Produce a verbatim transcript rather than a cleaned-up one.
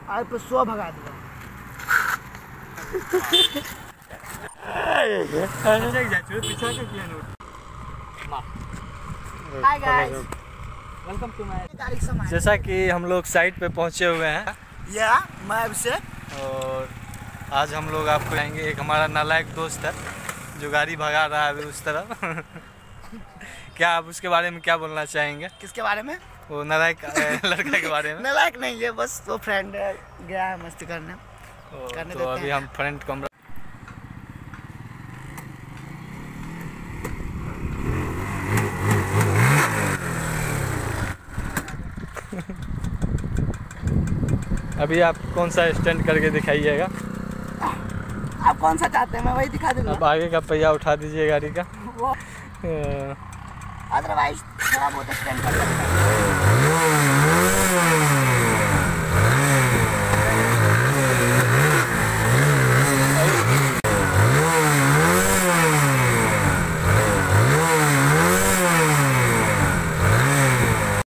आज पे सौ भगा दूंगा। Hi guys, welcome to my Gaadi Samaj. जैसा कि हम लोग साइट पे पहुंचे हुए हैं या मैं से और आज हम लोग आपको आएंगे। एक हमारा नालायक दोस्त है जो गाड़ी भगा रहा है अभी उस तरफ। क्या आप उसके बारे में क्या बोलना चाहेंगे? किसके बारे में? वो नालायक लड़का के बारे में। नालायक नहीं है, बस वो फ्रेंड है, गया है मस्ती करने। करने तो अभी हम फ्रंट कमरा अभी आप कौन सा स्टैंड करके दिखाइएगा? आप कौन सा चाहते हैं मैं वही दिखा दूंगा। अब आगे का पहिया उठा दीजिए गाड़ी का। अदरवाइज थोड़ा बहुत स्टैंड कर सकते हैं।